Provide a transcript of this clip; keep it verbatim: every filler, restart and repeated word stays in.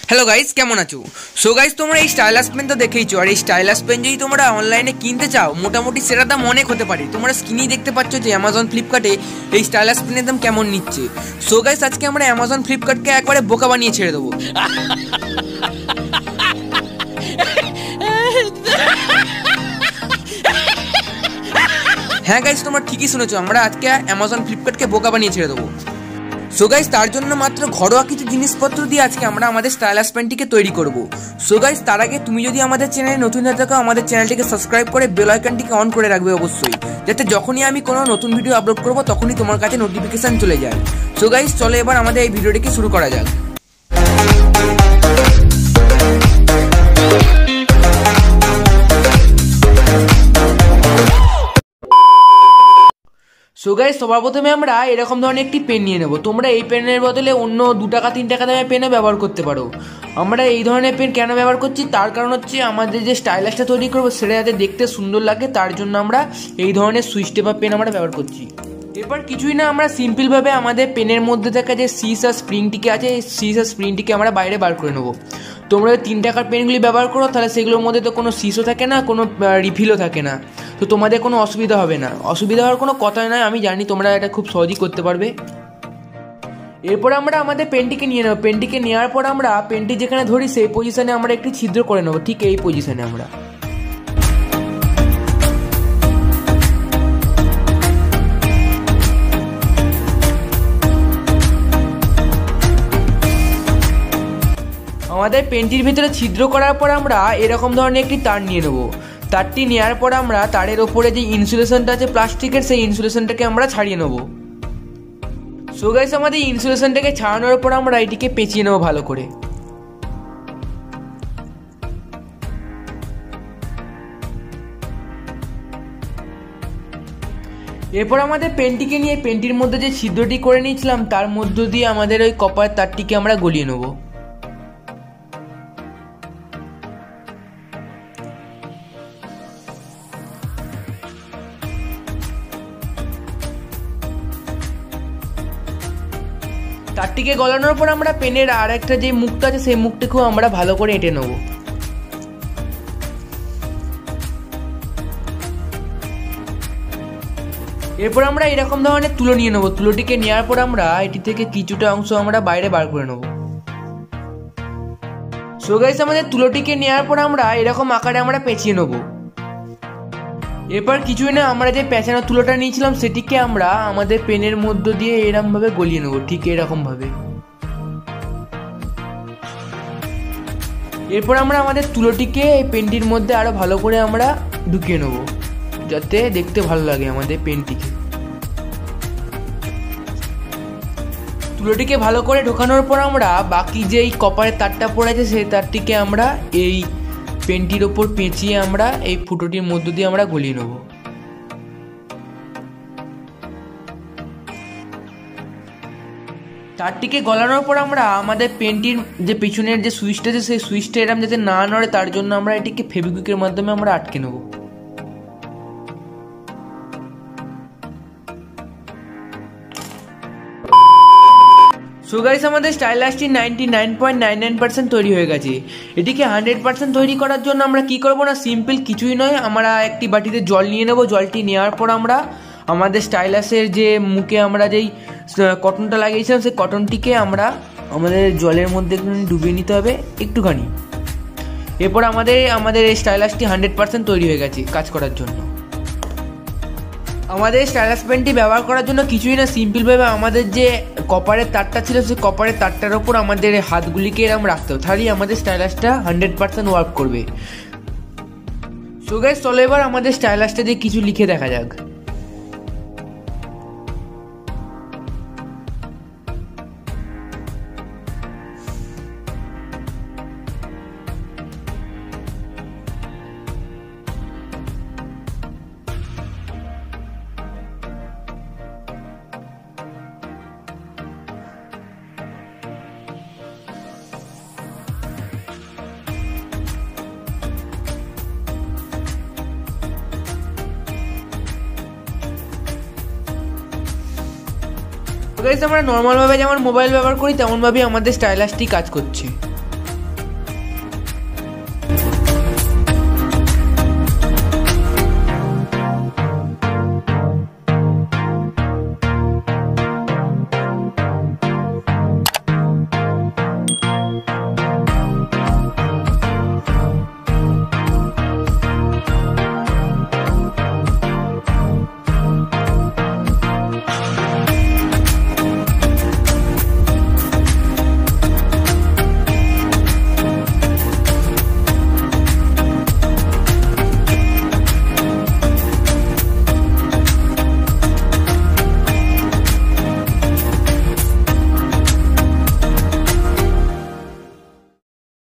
Hello guys, কেমন আছো? So guys, তোমরা এই স্টাইলাস পেন তো দেখেইছো। আর এই স্টাইলাস পেন যদি তোমরা অনলাইনে কিনতে চাও, মোটামুটি সেটার দাম অনেক হতে পারে। তোমরা স্ক্রিনেই দেখতে পাচ্ছ যে অ্যামাজন ফ্লিপকার্টে এই স্টাইলাস পেনের দাম কেমন নিচ্ছে। সো গাইস, আজকে আমরা অ্যামাজন ফ্লিপকার্টকে একবারে বোকা বানিয়ে ছেড়ে দেবো। হ্যাঁ গাইস, তোমরা ঠিকই শুনেছো, আমরা আজকে অ্যামাজন ফ্লিপকার্টকে বোকা বানিয়ে ছেড়ে দেবো। সো গাইস, তার জন্য মাত্র ঘরোয়া কিছু জিনিসপত্র দিয়ে আজকে আমরা আমাদের স্টাইলাস পেনটিকে তৈরি করব। সো গাইস, তার আগে তুমি যদি আমাদের চ্যানেলে নতুন হয়ে থাকো, আমাদের চ্যানেলটিকে সাবস্ক্রাইব করে বেল আইকনটিকে অন করে রাখবে অবশ্যই, যাতে যখনই আমি কোনো নতুন ভিডিও আপলোড করব তখনই তোমার কাছে নোটিফিকেশন চলে যায়। সো গাইস, চলো এবার আমাদের এই ভিডিওটিকে শুরু করা যাক। সো গাইস, সবার প্রথমে আমরা এরকম ধরনের একটি পেন নিয়ে নেব। তোমরা এই পেনের বদলে অন্য দু টাকা তিন টাকা দামের পেনও ব্যবহার করতে পারো। আমরা এই ধরনের পেন কেন ব্যবহার করছি, তার কারণ হচ্ছে আমাদের যে স্টাইলাসটা তৈরি করবো সেটা যাতে দেখতে সুন্দর লাগে, তার জন্য আমরা এই ধরনের সুইচ টেপার পেন আমরা ব্যবহার করছি। এরপর কিছুই না, আমরা সিম্পলভাবে আমাদের পেনের মধ্যে থাকা যে সিস আর স্প্রিংটিকে আছে, এই সিস আর স্প্রিংটিকে আমরা বাইরে বার করে নেবো। তোমরা তিন টাকার পেনগুলি ব্যবহার করো, তাহলে সেগুলোর মধ্যে তো কোনো সিসও থাকে না, কোনো রিফিলও থাকে না, তো তোমাদের কোনো অসুবিধা হবে না। অসুবিধা হওয়ার কোনো কথাই নয়, আমি জানি তোমরা এটা খুব সহজেই করতে পারবে। এরপর আমরা আমাদের পেনটিকে নিয়ে নেবো। পেনটিকে নেওয়ার পর আমরা পেনটি যেখানে ধরি সেই পজিশনে আমরা একটি ছিদ্র করে নেবো, ঠিক এই পজিশনে আমরা। আমাদের পেনটির ভিতরে ছিদ্র করার পর আমরা এরকম ধরনের একটি তার নিয়ে নেবো। তারটি নেওয়ার পর আমরা তারের ওপরে যে ইনসুলেশনটা আছে প্লাস্টিকের, সেই ইনসুলেশনটাকে আমরা ছাড়িয়ে নেবো। সো গাইস, আমাদের ইনসুলেশনটাকে ছাড়ানোর পর আমরা এটিকে পেঁচিয়ে নেবো ভালো করে। এরপর আমাদের পেনটিকে নিয়ে পেনটির মধ্যে যে ছিদ্রটি করে নিয়েছিলাম তার মধ্য দিয়ে আমাদের ওই কপার তারটিকে আমরা গলিয়ে নেবো। তারটিকে গলানোর পর আমরা পেনের আর একটা যে মুখটা আছে সেই মুখটাকেও আমরা ভালো করে এঁটে নেব। এরপর আমরা এরকম ধরনের তুলো নিয়ে নেবো। তুলোটিকে নেওয়ার পর আমরা এটি থেকে কিছুটা অংশ আমরা বাইরে বার করে নেব। সো গাইস, আমাদের তুলোটিকে নেওয়ার পর আমরা এরকম আকারে আমরা পেঁচিয়ে নেব। এরপর কিছুই না, আমরা যে পেঁচানো তুলোটা নিয়েছিলাম সেটিকে আমরা আমাদের পেনের মধ্য দিয়ে এরকম ভাবে গলিয়ে নেব, ঠিক এরকম ভাবে। এরপর আমরা আমাদের তুলোটিকে এই পেনটির মধ্যে আরো ভালো করে আমরা ঢুকিয়ে নেব, যাতে দেখতে ভালো লাগে আমাদের পেনটিকে। তুলোটিকে ভালো করে ঢোকানোর পর আমরা বাকি যে এই কপারের তারটা পড়ে আছে সেই তারটিকে আমরা এই পেনটির ওপর পেঁচিয়ে আমরা এই ফুটোটির মধ্য দিয়ে আমরা গলিয়ে নেব। তারটিকে গলানোর পর আমরা আমাদের পেনটির যে পিছনের যে সুইচটা আছে সেই সুইচটা এরকম যাতে না নড়ে তার জন্য আমরা এটিকে ফেভিকুইকের মাধ্যমে আমরা আটকে নেব। সো গাইস, আমাদের স্টাইলাসটি ninety nine point nine nine percent তৈরি হয়ে গেছে। এটিকে হান্ড্রেড পার্সেন্ট তৈরি করার জন্য আমরা কি করবো না, সিম্পল কিছুই নয়, আমরা একটি বাটিতে জল নিয়ে নেব। জলটি নেওয়ার পর আমরা আমাদের স্টাইলাসের যে মুখে আমরা যেই কটনটা লাগিয়েছিলাম সেই কটনটিকে আমরা আমাদের জলের মধ্যে ডুবিয়ে নিতে হবে একটুখানি। এরপর আমাদের আমাদের এই স্টাইলাসটি হান্ড্রেড পার্সেন্ট তৈরি হয়ে গেছে কাজ করার জন্য। আমাদের স্টাইলাস পেনটি ব্যবহার করার জন্য কিছুই না, সিম্পলভাবে আমাদের যে কপারের তারটা ছিল সেই কপারের তারটার ওপর আমাদের হাতগুলিকে এরকম রাখতে হবে, তাহলেই আমাদের স্টাইলাসটা হান্ড্রেড পার্সেন্ট ওয়ার্ক করবে। সো গাইস, চলো এবার আমাদের স্টাইলাসটা দিয়ে কিছু লিখে দেখা যাক। গাইস, আমরা নর্মালভাবে যেমন মোবাইল ব্যবহার করি তেমনভাবেই আমাদের স্টাইলাসটি কাজ করছে।